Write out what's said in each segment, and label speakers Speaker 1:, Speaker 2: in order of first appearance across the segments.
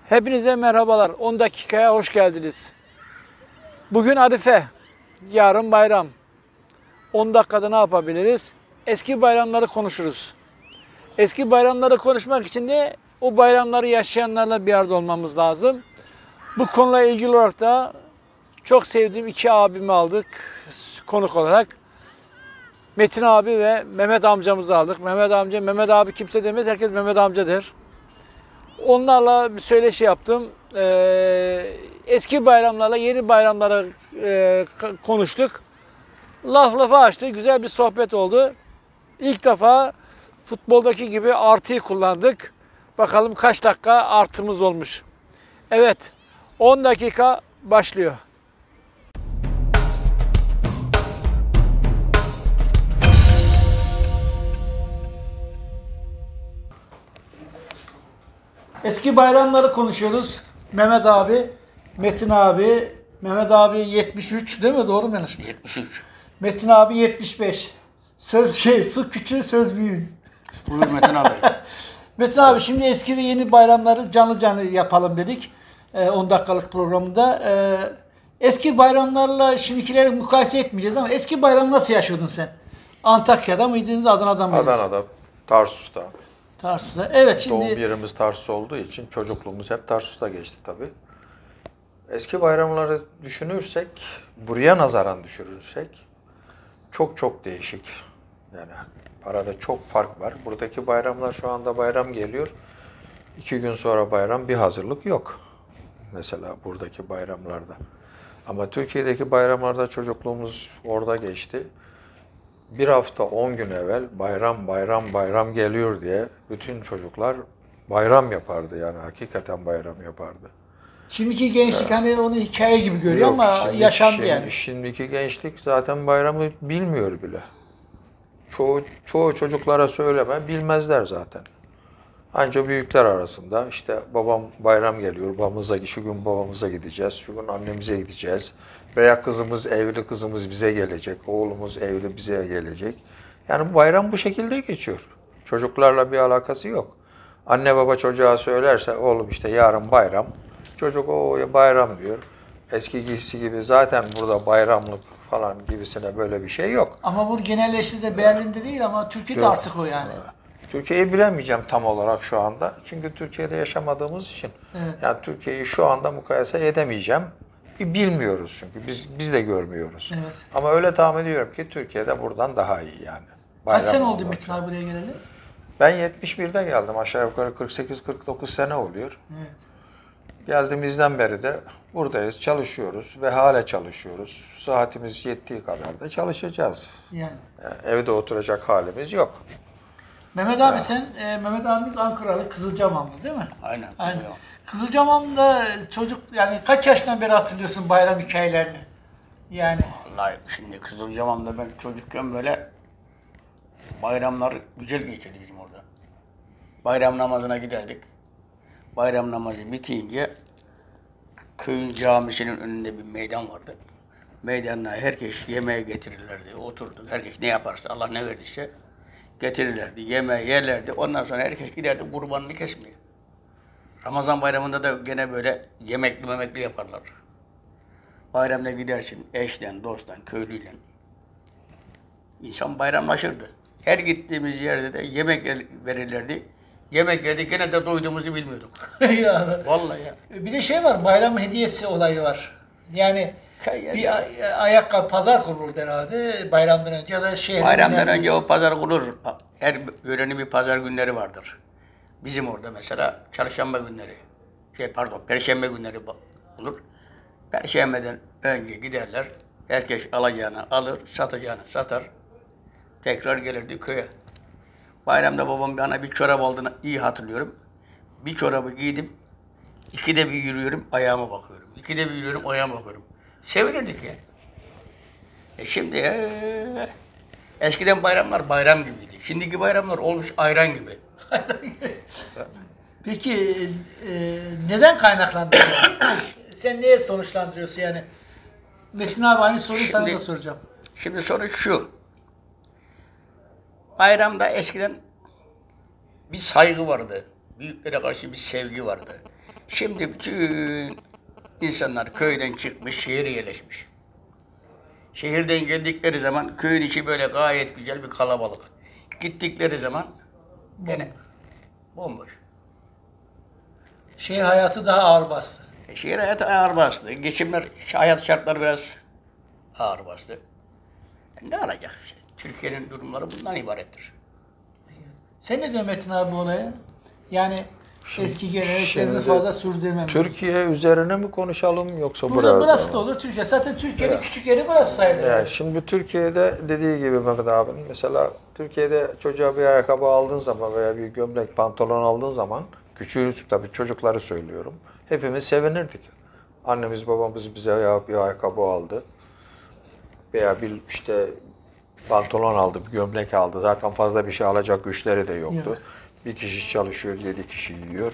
Speaker 1: Hepinize merhabalar. 10 dakikaya hoş geldiniz. Bugün Arife, yarın bayram. 10 dakikada ne yapabiliriz? Eski bayramları konuşuruz. Eski bayramları konuşmak için de o bayramları yaşayanlarla bir arada olmamız lazım. Bu konuyla ilgili olarak da çok sevdiğim iki abimi aldık konuk olarak. Metin abi ve Mehmet amcamızı aldık. Mehmet abi kimse demez, herkes Mehmet amca der. Onlarla bir söyleşi yaptım. Eski bayramlarla yeni bayramlara konuştuk. Laf lafa açtı. Güzel bir sohbet oldu. İlk defa futboldaki gibi artıyı kullandık. Bakalım kaç dakika artımız olmuş. Evet, 10 dakika başlıyor. Eski bayramları konuşuyoruz. Mehmet abi, Metin abi, Mehmet abi 73 değil mi? Doğru mu yanlış mı?
Speaker 2: 73.
Speaker 1: Metin abi 75. Su küçüğü söz büyüğün.
Speaker 2: Buyur Metin abi.
Speaker 1: Metin abi şimdi eski ve yeni bayramları canlı canlı yapalım dedik. 10 dakikalık programda. Eski bayramlarla şimdikileri mukayese etmeyeceğiz ama eski bayram nasıl yaşıyordun sen? Antakya'da mıydınız, Adana'da mıydınız?
Speaker 3: Adana'da, Tarsus'ta.
Speaker 1: Tarsus'ta. Evet şimdi.
Speaker 3: Doğum yerimiz Tarsus olduğu için çocukluğumuz hep Tarsus'ta geçti tabii. Eski bayramları düşünürsek, buraya nazaran düşünürsek çok çok değişik. Yani arada çok fark var. Buradaki bayramlar şu anda bayram geliyor. 2 gün sonra bayram, bir hazırlık yok. Mesela buradaki bayramlarda. Ama Türkiye'deki bayramlarda çocukluğumuz orada geçti. Bir hafta 10 gün evvel bayram geliyor diye bütün çocuklar bayram yapardı, yani hakikaten bayram yapardı.
Speaker 1: Şimdiki gençlik hani onu hikaye gibi görüyor ama yaşandı yani.
Speaker 3: Şimdiki gençlik zaten bayramı bilmiyor bile. Çoğu çocuklara söyleme, bilmezler zaten. Anca büyükler arasında işte babam bayram geliyor, şu gün babamıza gideceğiz, şu gün annemize gideceğiz. Veya evli kızımız bize gelecek, oğlumuz evli bize gelecek. Yani bu bayram bu şekilde geçiyor. Çocuklarla bir alakası yok. Anne baba çocuğa söylerse oğlum işte yarın bayram, çocuk o bayram diyor. Eskisi gibi zaten burada bayramlık falan gibisine böyle bir şey yok.
Speaker 1: Ama bu genelleştirde Berlin'de değil ama Türkiye'de
Speaker 3: Yok.
Speaker 1: artık o yani.
Speaker 3: Türkiye'yi bilemeyeceğim tam olarak şu anda. Çünkü Türkiye'de yaşamadığımız için.
Speaker 1: Evet.
Speaker 3: Yani Türkiye'yi şu anda mukayese edemeyeceğim. Bilmiyoruz çünkü. Biz de görmüyoruz.
Speaker 1: Evet.
Speaker 3: Ama öyle tahmin ediyorum ki Türkiye'de buradan daha iyi yani.
Speaker 1: Kaç sene
Speaker 3: Bayram
Speaker 1: oldu
Speaker 3: olarak.
Speaker 1: Metin abi buraya geleli?
Speaker 3: Ben 71'de geldim. Aşağı yukarı 48-49 sene oluyor.
Speaker 1: Evet.
Speaker 3: Geldiğimizden beri de buradayız, çalışıyoruz ve hala çalışıyoruz. Saatimiz yettiği kadar da çalışacağız.
Speaker 1: Yani.
Speaker 3: Evde oturacak halimiz yok.
Speaker 1: Mehmet abi Mehmet abimiz Ankaralı, Kızılcamamlı değil mi?
Speaker 2: Aynen.
Speaker 1: Aynen. Kızılcamam'da çocuk yani kaç yaşından beri hatırlıyorsun bayram hikayelerini? Yani.
Speaker 2: Vallahi şimdi Kızılcamam'da ben çocukken böyle bayramlar güzel geçirdi bizim orada. Bayram namazına giderdik. Bayram namazı bitince köyün camisinin önünde bir meydan vardı. Meydanına herkes yemeğe getirirlerdi. Oturduk. Herkes ne yaparsa Allah ne verdiyse getirirlerdi. Yemeği yerlerdi. Ondan sonra herkes giderdi kurbanını kesmeye. Ramazan bayramında da gene böyle yemekli yaparlar. Bayramda gidersin eşten, dosttan, köylüyle. İnsan bayramlaşırdı. Her gittiğimiz yerde de yemek verirlerdi. Yemek yedik gene de doyduğumuzu bilmiyorduk.
Speaker 1: Ya.
Speaker 2: Vallahi ya.
Speaker 1: Bir de şey var, bayram hediyesi olayı var. Yani bir ayakkabı, pazar kurulur herhalde bayramdan önce ya da
Speaker 2: Bayramdan önce o pazar kurulur. Her yörenin bir pazar günleri vardır. Bizim orada mesela çarşamba günleri, perşembe günleri olur. Perşembeden önce giderler. Herkes alacağını alır, satacağını satar. Tekrar gelirdi köye. Bayramda babam bana bir çorap aldığını iyi hatırlıyorum. Bir çorabı giydim. İkide bir yürüyorum, ayağıma bakıyorum. İkide bir yürüyorum, ayağıma bakıyorum. Sevinirdik ya. Şimdi eskiden bayramlar bayram gibiydi. Şimdiki bayramlar olmuş ayran gibi.
Speaker 1: Peki neden kaynaklandı? Sen neye sonuçlandırıyorsun yani? Metin abi aynı soruyu sana da soracağım.
Speaker 2: Şimdi soru şu. Bayramda eskiden bir saygı vardı. Büyüklere karşı bir sevgi vardı. Şimdi bütün insanlar köyden çıkmış, şehire yerleşmiş. Şehirden geldikleri zaman köyün içi böyle gayet güzel bir kalabalık. Gittikleri zaman gene bomboş.
Speaker 1: Şehir hayatı daha ağır bastı.
Speaker 2: Şehir hayatı ağır bastı. Geçimler, hayat şartları biraz ağır bastı. Ne olacak? Türkiye'nin durumları bundan ibarettir.
Speaker 1: Sen ne diyorsun Metin abi bu olaya? Yani eski geleneklerini
Speaker 3: şimdi
Speaker 1: fazla sürdürmemiz.
Speaker 3: Türkiye üzerine mi konuşalım yoksa
Speaker 1: Burası da
Speaker 3: mı?
Speaker 1: olur Türkiye. Zaten Türkiye'nin küçük yeri burası sayılır.
Speaker 3: Yani şimdi Türkiye'de dediği gibi Mehmet abinin mesela Türkiye'de çocuğa bir ayakkabı aldığın zaman veya bir gömlek, pantolon aldığın zaman küçüğümüz tabii çocukları söylüyorum. Hepimiz sevinirdik. Annemiz babamız bize bir ayakkabı aldı. Veya bir işte pantolon aldı, bir gömlek aldı. Zaten fazla bir şey alacak güçleri de yoktu.
Speaker 1: Evet.
Speaker 3: Bir kişi çalışıyor, 7 kişi yiyor.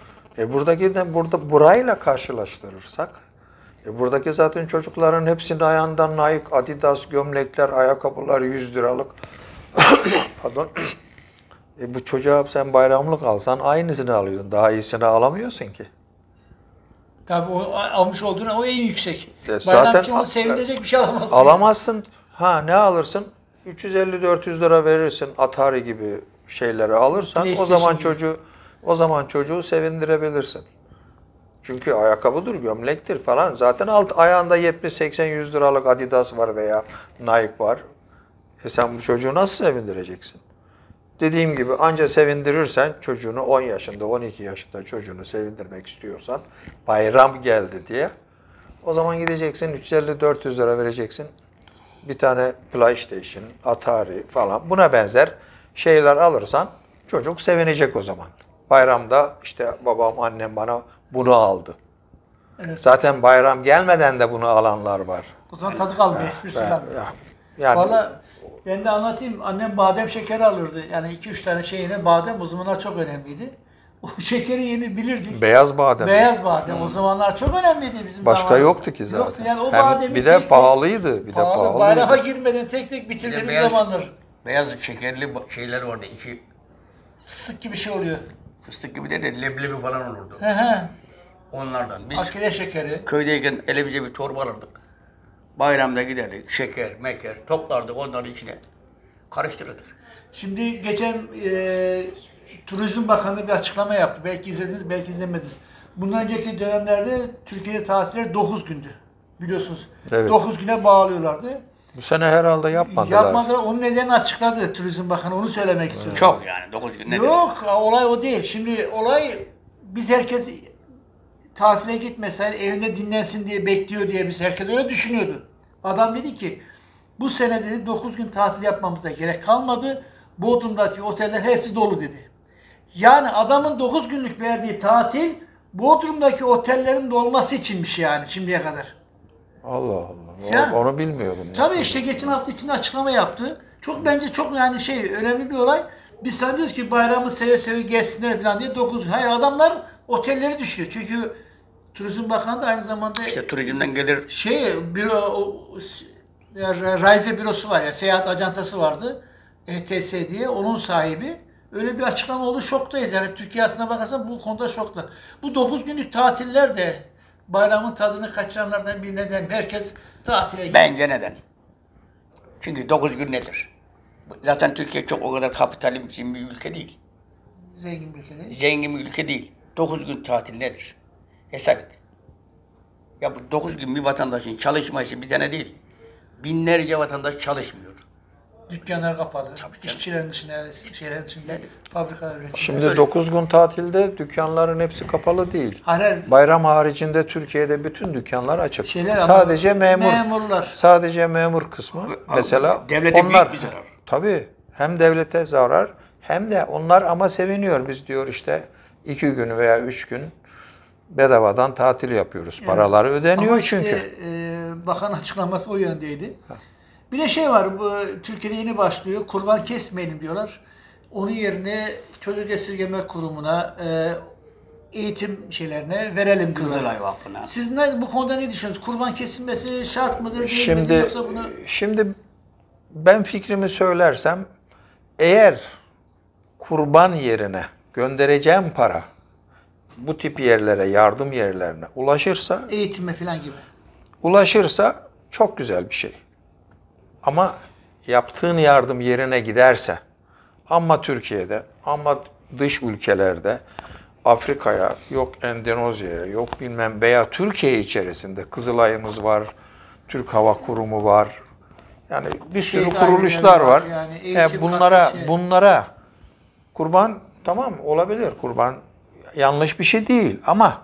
Speaker 3: Burada burayla karşılaştırırsak, buradaki zaten çocukların hepsinin ayağından Nike, Adidas, gömlekler, ayakkabılar 100 liralık. Pardon. Bu çocuğa sen bayramlık alsan aynısını alıyorsun. Daha iyisini alamıyorsun ki.
Speaker 1: Tabii o almış olduğuna o en yüksek.
Speaker 3: Zaten
Speaker 1: Bayramçı onu sevindirecek bir şey alamazsın.
Speaker 3: alamazsın. Ha ne alırsın? 350-400 lira verirsin Atari gibi şeyleri alırsan
Speaker 1: PlayStation gibi.
Speaker 3: o zaman çocuğu sevindirebilirsin. Çünkü ayakkabıdır, gömlektir falan. Zaten ayağında 70-80-100 liralık Adidas var veya Nike var. Sen bu çocuğu nasıl sevindireceksin? Dediğim gibi anca sevindirirsen çocuğunu 10 yaşında, 12 yaşında çocuğunu sevindirmek istiyorsan bayram geldi diye o zaman gideceksin 350-400 lira vereceksin. Bir tane PlayStation, Atari falan buna benzer şeyler alırsan çocuk sevinecek o zaman. Bayramda işte babam, annem bana bunu aldı.
Speaker 1: Evet.
Speaker 3: Zaten bayram gelmeden de bunu alanlar var.
Speaker 1: O zaman tadı kalmıyor, esprisi kalmıyor.
Speaker 3: Yani
Speaker 1: Valla ben de anlatayım. Annem badem şekeri alırdı. Yani 2-3 tane şeyine badem o zamanlar çok önemliydi. O şekeri yeni bilirdik.
Speaker 3: beyaz badem.
Speaker 1: Beyaz badem o zamanlar çok önemliydi bizim
Speaker 3: Başka
Speaker 1: damadımızda.
Speaker 3: yoktu ki zaten.
Speaker 1: Yoktu yani o
Speaker 3: Hem
Speaker 1: bademi
Speaker 3: bir de pahalıydı. Bir de pahalıydı.
Speaker 1: Bayrama girmeden tek tek bitirdiğimiz
Speaker 2: beyaz-
Speaker 1: zamanlar.
Speaker 2: Beyaz şekerli şeyler vardı. İçi
Speaker 1: Fıstık gibi şey oluyor.
Speaker 2: fıstık gibi de leblebi falan olurdu.
Speaker 1: He he.
Speaker 2: Onlardan. Biz
Speaker 1: Akile şekeri.
Speaker 2: köydeyken elimize bir torba alırdık. Bayramda giderdik. Şeker, meker toplardık onları içine. Karıştırırdık.
Speaker 1: Şimdi geçen Turizm Bakanı bir açıklama yaptı. Belki izlediniz, belki izlemediniz. Bundan önceki dönemlerde Türkiye'de tatiller 9 gündü. Biliyorsunuz.
Speaker 3: Evet.
Speaker 1: 9 güne bağlıyorlardı.
Speaker 3: Bu sene herhalde yapmadılar.
Speaker 1: Yapmadılar. Onun nedenini açıkladı Turizm Bakanı. Onu söylemek istiyorum.
Speaker 2: Çok yani 9 gün nedir?
Speaker 1: Yok, olay o değil. Şimdi olay biz herkes tatile gitmese evinde dinlensin diye bekliyor diye biz herkes öyle düşünüyordu. Adam dedi ki bu sene dedi 9 gün tatil yapmamıza gerek kalmadı. Bodrum'daki oteller hepsi dolu dedi. Yani adamın 9 günlük verdiği tatil Bodrum'daki otellerin dolması içinmiş yani şimdiye kadar.
Speaker 3: Allah Allah.
Speaker 1: Ya.
Speaker 3: Onu bilmiyordum.
Speaker 1: Tabii işte geçen hafta içinde açıklama yaptı. Bence çok yani önemli bir olay. Biz sanıyoruz ki bayramı seve seve geçsinler falan diye 9 gün. Hayır adamlar otelleri düşüyor. Çünkü Turizm Bakanı da aynı zamanda
Speaker 2: İşte turizmden gelir.
Speaker 1: Raize bürosu var ya, seyahat acentası vardı. ETS diye, onun sahibi. Öyle bir açıklama oldu, şoktayız. Yani Türkiye aslına bakarsan bu konuda şokta. Bu 9 günlük tatiller de bayramın tadını kaçıranlardan bir neden. Herkes tatile gidiyor.
Speaker 2: Bence neden? Çünkü 9 gün nedir? Zaten Türkiye çok o kadar kapitalizm bir ülke değil.
Speaker 1: Zengin bir ülke değil.
Speaker 2: Zengin bir ülke değil. 9 gün tatil nedir? Hesap et. Ya bu 9 gün bir vatandaşın çalışması bir tane değil. Binlerce vatandaş çalışmıyor.
Speaker 1: Dükkanlar kapalı.
Speaker 2: Tabii canım.
Speaker 1: İşçilerin dışında, şeylerin dışında fabrikalar üretiyor.
Speaker 3: Şimdi 9 gün tatilde dükkanların hepsi kapalı değil.
Speaker 1: Hayır.
Speaker 3: Bayram haricinde Türkiye'de bütün dükkanlar açık.
Speaker 1: Şeyler ama
Speaker 3: Sadece
Speaker 1: memurlar.
Speaker 3: Sadece memur kısmı. Mesela
Speaker 2: devlete
Speaker 3: onlar
Speaker 2: büyük bir zarar.
Speaker 3: Tabii. Hem devlete zarar hem de onlar ama seviniyor. Biz diyor işte 2 gün veya 3 gün bedavadan tatil yapıyoruz. Paraları ödeniyor
Speaker 1: Ama işte,
Speaker 3: çünkü.
Speaker 1: bakan açıklaması o yöndeydi. Bir de var, bu Türkiye'de yeni başlıyor, kurban kesmeyelim diyorlar. Onun yerine Çocuk Esirgeme Kurumu'na, eğitim şeylerine verelim diyorlar.
Speaker 2: Kızılay Vakfı'na.
Speaker 1: Siz bu konuda ne düşünüyorsunuz? Kurban kesilmesi şart mıdır, değil midir, yoksa bunu...
Speaker 3: Şimdi ben fikrimi söylersem eğer kurban yerine göndereceğim para bu tip yerlere, yardım yerlerine
Speaker 1: Eğitime falan gibi.
Speaker 3: ulaşırsa çok güzel bir şey. Ama yaptığın yardım yerine giderse, ama Türkiye'de, ama dış ülkelerde, Afrika'ya, yok Endonezya'ya, yok bilmem veya Türkiye içerisinde Kızılay'ımız var, Türk Hava Kurumu var. Yani bir sürü kuruluşlar var.
Speaker 1: Yani eğitim
Speaker 3: bunlara kurban, tamam olabilir, kurban yanlış bir şey değil, ama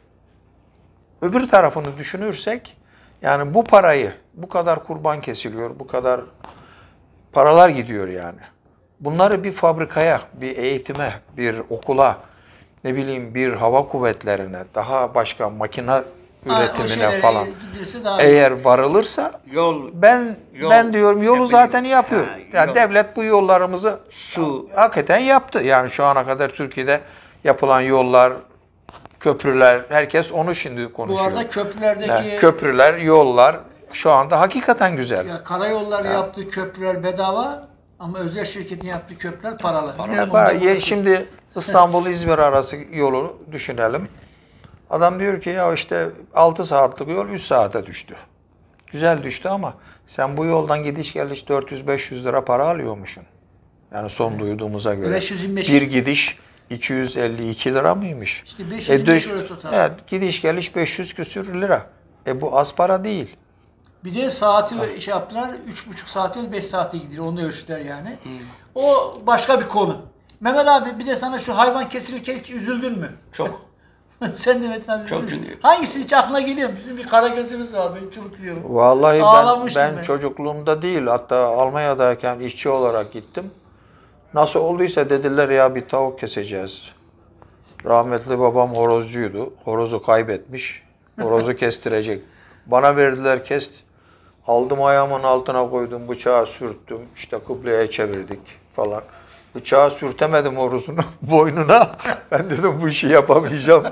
Speaker 3: öbür tarafını düşünürsek, yani bu parayı, bu kadar kurban kesiliyor, bu kadar paralar gidiyor yani. Bunları bir fabrikaya, bir eğitime, bir okula, ne bileyim bir hava kuvvetlerine, daha başka makine üretimine falan eğer varılırsa, ben diyorum yolu zaten yapıyor. Yani devlet bu yollarımızı hakikaten yaptı. Yani şu ana kadar Türkiye'de yapılan yollar, köprüler, herkes onu şimdi konuşuyor.
Speaker 1: Bu arada köprülerdeki
Speaker 3: köprüler, yollar şu anda hakikaten güzel.
Speaker 1: ya, karayolları yaptığı köprüler bedava ama özel şirketin yaptığı köprüler paralı.
Speaker 3: Şimdi İstanbul-İzmir arası yolu düşünelim. Adam diyor ki ya işte 6 saatlik yol 3 saate düştü. Güzel düştü ama sen bu yoldan gidiş geliş 400-500 lira para alıyormuşsun. Yani son duyduğumuza göre.
Speaker 1: 525.
Speaker 3: Bir gidiş 252 lira mıymış?
Speaker 1: İşte 525 lira total.
Speaker 3: Evet, gidiş geliş 500 küsür lira. Bu az para değil.
Speaker 1: Bir de saati şey yaptılar, 3,5 saate 5 saate gidiyor. Onu da ölçtüler yani. O başka bir konu. Mehmet abi bir de sana şu hayvan kesilirken hiç üzüldün mü?
Speaker 2: Çok.
Speaker 1: Sen de Metin abi
Speaker 2: Çok
Speaker 1: üzüldün.
Speaker 2: çünkü.
Speaker 1: Hangisi hiç aklına geliyor mu? Bizim bir kara gözümüz vardı, hiç unutmuyorum.
Speaker 3: Vallahi
Speaker 1: Ağlamıştım
Speaker 3: ben çocukluğumda değil, hatta Almanya'dayken işçi olarak gittim. Nasıl olduysa dediler ya bir tavuk keseceğiz. Rahmetli babam horozcuydu. Horozu kaybetmiş. Horozu kestirecek. Bana verdiler kest. Aldım ayağımın altına koydum, bıçağı sürttüm. İşte kıbleye çevirdik falan. Bıçağı sürtemedim horozunu boynuna. Ben dedim bu işi yapamayacağım.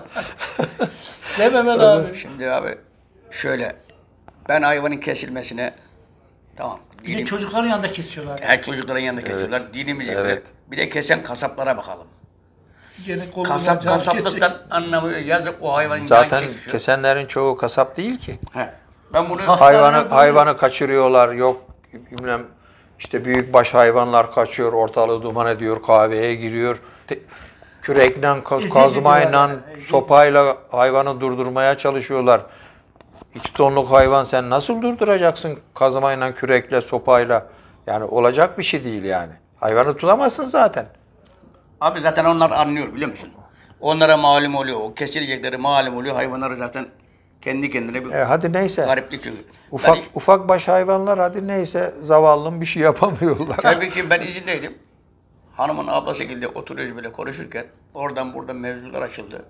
Speaker 1: Sen Mehmet abi.
Speaker 2: Şimdi abi şöyle, ben hayvanın kesilmesine tamam.
Speaker 1: Bir de çocukların yanında kesiyorlar.
Speaker 2: Her çocukların yanında kesiyorlar. Dinimize göre. Bir de kesen kasaplara bakalım.
Speaker 1: Yine kolunu
Speaker 2: Kasaplıktan anlamıyor. Yazık o hayvanın
Speaker 3: Zaten
Speaker 2: can çekişiyor.
Speaker 3: kesenlerin çoğu kasap değil ki.
Speaker 2: Ben bunu
Speaker 3: Hayvanı kaçırıyorlar. Yok bilmem işte büyükbaş hayvanlar kaçıyor, ortalığı duman ediyor, kahveye giriyor. Kürekle, kazmayla, sopayla hayvanı durdurmaya çalışıyorlar. 2 tonluk hayvan sen nasıl durduracaksın kazmayla, kürekle, sopayla? Yani olacak bir şey değil yani. Hayvanı tutamazsın zaten.
Speaker 2: Abi zaten onlar anlıyor biliyor musun? Onlara malum oluyor. O kesilecekleri malum oluyor. Hayvanları zaten kendi kendine bir
Speaker 3: Hadi neyse.
Speaker 2: gariplik çünkü.
Speaker 3: Ufak baş hayvanlar hadi neyse zavallım bir şey yapamıyorlar.
Speaker 2: Tabii ki ben izindeydim. Hanımın ablası gibi oturuyoruz böyle konuşurken oradan buradan mevzular açıldı.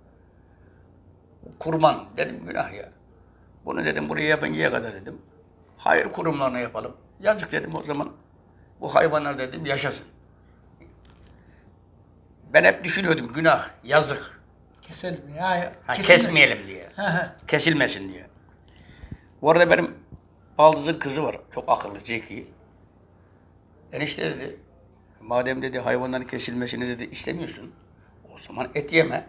Speaker 2: Kurban dedim günah ya. Bunu dedim buraya yapıncaya kadar dedim. Hayır kurumlarına yapalım. Yazık dedim o zaman. Bu hayvanlar dedim yaşasın. Ben hep düşünüyordum günah, yazık.
Speaker 1: Keselim ya.
Speaker 2: Kesmeyelim diye. Kesilmesin diye. Bu arada benim baldızın kızı var. Çok akıllı, zeki. Enişte dedi, madem dedi hayvanların kesilmesini dedi istemiyorsun, o zaman et yeme.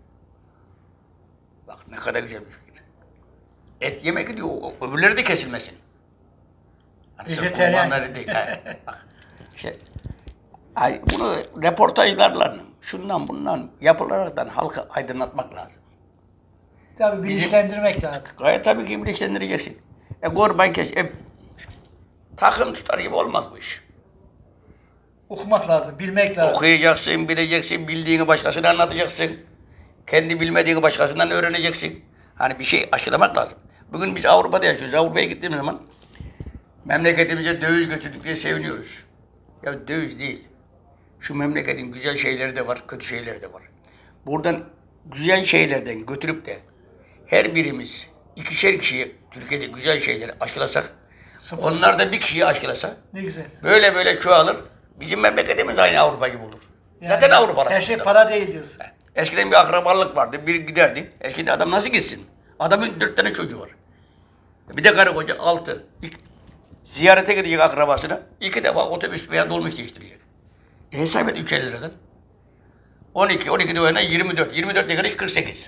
Speaker 2: Bak ne kadar güzel bir fikir. Et yemek diyor, öbürleri de kesilmesin. Hani sırf kurbanları değil. Bak, işte, bunu reportajlarla, şundan bundan yapılaraktan halkı aydınlatmak lazım.
Speaker 1: Tabii bilinçlendirmek lazım.
Speaker 2: Gayet tabii ki bilinçlendireceksin. Kurban kes, takım tutar gibi olmaz bu iş.
Speaker 1: Okumak lazım, bilmek lazım.
Speaker 2: Okuyacaksın, bileceksin, bildiğini başkasına anlatacaksın. Kendi bilmediğini başkasından öğreneceksin. Hani bir şey aşılamak lazım. Bugün biz Avrupa'da yaşıyoruz. Avrupa'ya gittiğimiz zaman memleketimize döviz götürdük diye seviniyoruz. Ya döviz değil. Şu memleketin güzel şeyleri de var, kötü şeyleri de var. Buradan güzel şeylerden götürüp de her birimiz 2'şer kişiye Türkiye'de güzel şeyleri aşılasak, onlar da bir kişiye aşılasa,
Speaker 1: ne güzel.
Speaker 2: Böyle böyle çoğalır. Bizim memleketimiz aynı Avrupa gibi olur.
Speaker 1: Yani
Speaker 2: zaten Avrupa.
Speaker 1: Her şey para değil diyorsun.
Speaker 2: Eskiden bir akrabalık vardı, bir giderdi. Şimdi adam nasıl gitsin? Adamın 4 tane çocuğu var. Bir de karı koca 6. Ziyarete gidecek akrabasına 2 defa otobüs veya dolmuş değiştirecek. Hesap et 350 liradan. 12, 12'de oyna 24. 24 ne kadar? 48.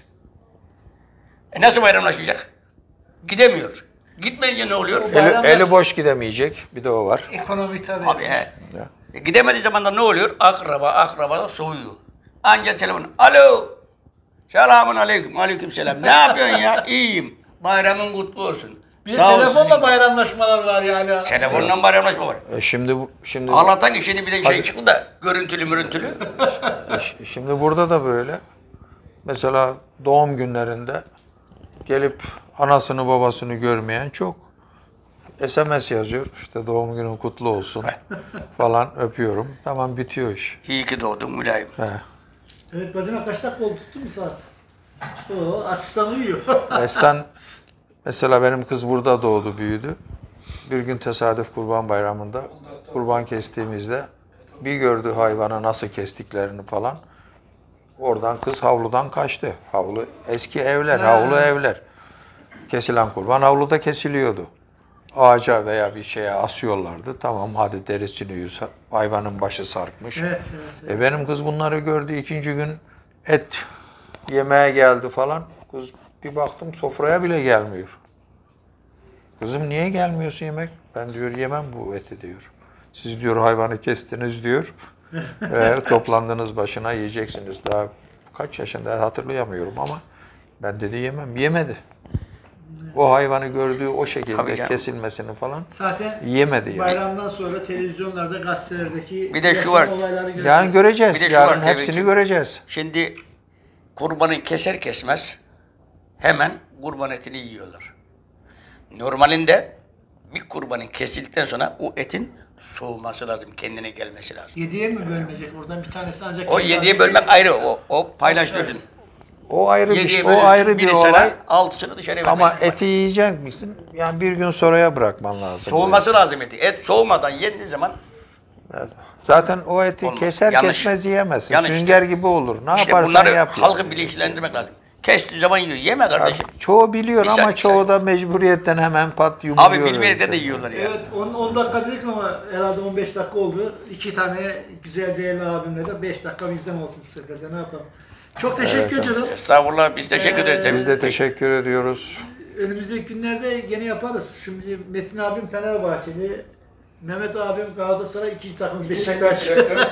Speaker 2: Nasıl bayramlaşacak? Gidemiyor. Gitmeyince ne oluyor?
Speaker 3: Eli boş gidemeyecek. Bir de o var.
Speaker 1: Ekonomi tabii.
Speaker 2: Abi he.
Speaker 3: Ya.
Speaker 2: Gidemediği zaman da ne oluyor? Akraba da soğuyor. Anca telefon. Alo. Selamun aleyküm. Aleyküm selam. Ne yapıyorsun ya? İyiyim. Bayramın kutlu olsun.
Speaker 1: Bir de
Speaker 2: Sağ ol
Speaker 1: telefonla
Speaker 2: sizin.
Speaker 1: bayramlaşmalar var yani.
Speaker 2: Telefonla bayramlaşma var.
Speaker 3: Şimdi
Speaker 2: Allah'tan ki şimdi bir de şey çıktı da görüntülü.
Speaker 3: Şimdi burada da böyle. Mesela doğum günlerinde gelip anasını babasını görmeyen çok. SMS yazıyor. İşte doğum günün kutlu olsun falan öpüyorum. Tamam bitiyor iş.
Speaker 2: İyi ki doğdun mülayim.
Speaker 3: He.
Speaker 1: Evet bacana kaç dakika oldu, tuttu mu saat? Oo, asistan uyuyor.
Speaker 3: Estan mesela benim kız burada doğdu, büyüdü. Bir gün tesadüf Kurban Bayramı'nda kurban kestiğimizde bir gördü hayvanı nasıl kestiklerini falan. Oradan kız havludan kaçtı. Havlu eski evler, havlu evler. Kesilen kurban havluda kesiliyordu. Ağaca veya bir şeye asıyorlardı. Tamam hadi derisini yüz, hayvanın başı sarkmış.
Speaker 1: Evet.
Speaker 3: Benim kız bunları gördü. İkinci gün et yemeye geldi falan. Kız bir baktım sofraya bile gelmiyor. Kızım niye gelmiyorsun yemek? Ben diyor yemem bu eti diyor. Siz diyor hayvanı kestiniz diyor. Toplandınız başına yiyeceksiniz. Daha kaç yaşında hatırlayamıyorum ama ben dedi yemem. Yemedi. O hayvanı gördüğü o
Speaker 2: Tabii
Speaker 3: şekilde
Speaker 2: canım.
Speaker 3: kesilmesini falan
Speaker 1: Zaten
Speaker 3: yemedi yani.
Speaker 1: bayramdan sonra televizyonlarda, gazetelerdeki
Speaker 2: Bir de şu
Speaker 1: yaşam
Speaker 2: var.
Speaker 1: olayları göreceğiz.
Speaker 3: Yani göreceğiz.
Speaker 2: Bir de şu
Speaker 3: Yarın
Speaker 2: var tabii
Speaker 3: hepsini
Speaker 2: ki.
Speaker 3: göreceğiz.
Speaker 2: Şimdi kurbanı keser kesmez hemen kurban etini yiyorlar. Normalinde bir kurbanın kesildikten sonra o etin soğuması lazım, kendine gelmesi lazım.
Speaker 1: 7'ye mi bölünecek oradan bir tanesi ancak?
Speaker 2: O 7'ye bölmek ayrı, o paylaşıyorsun.
Speaker 3: O ayrı bir
Speaker 2: 7'ye
Speaker 3: şey. O
Speaker 2: bölüyorsun,
Speaker 3: ayrı bir
Speaker 2: biri
Speaker 3: olay.
Speaker 2: sana, 6'sını dışarıya
Speaker 3: Ama
Speaker 2: vermek var.
Speaker 3: eti yiyecek misin? Yani bir gün sonraya bırakman lazım.
Speaker 2: Soğuması lazım eti. Et soğumadan yendiği zaman
Speaker 3: Evet. Zaten o eti
Speaker 2: olmaz.
Speaker 3: keser
Speaker 2: Yanlış.
Speaker 3: kesmez yiyemezsin.
Speaker 2: Yanlış
Speaker 3: Sünger
Speaker 2: işte.
Speaker 3: gibi olur. Ne
Speaker 2: işte
Speaker 3: yaparsan
Speaker 2: bunları
Speaker 3: yap.
Speaker 2: halkı bilinçlendirmek lazım. Kestiği zaman yiyor. Yeme kardeşim.
Speaker 3: Çoğu biliyor
Speaker 2: Bir
Speaker 3: ama
Speaker 2: saniye,
Speaker 3: çoğu da mecburiyetten hemen pat yumuluyor.
Speaker 2: Abi bilmeyerek de yiyorlar ya.
Speaker 1: Evet 10 dakika dedik ama herhalde 15 dakika oldu. 2 tane güzel değerli abimle de 5 dakika bizden olsun bu sefer de ne yapalım. Çok teşekkür ediyorum.
Speaker 2: Estağfurullah, biz teşekkür ederiz.
Speaker 3: Biz de teşekkür ediyoruz.
Speaker 1: Önümüzdeki günlerde gene yaparız. Şimdi Metin abim Fenerbahçeli, Mehmet abim Galatasaray, 2 takım Beşiktaş.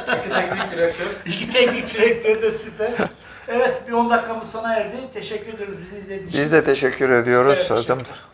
Speaker 1: İki teknik direktör de süper. Evet bir 10 dakikamız sona erdi. Teşekkür ediyoruz bizi izlediğiniz için.
Speaker 3: Biz de teşekkür ediyoruz.
Speaker 1: Güzel bir şey.
Speaker 3: Zaten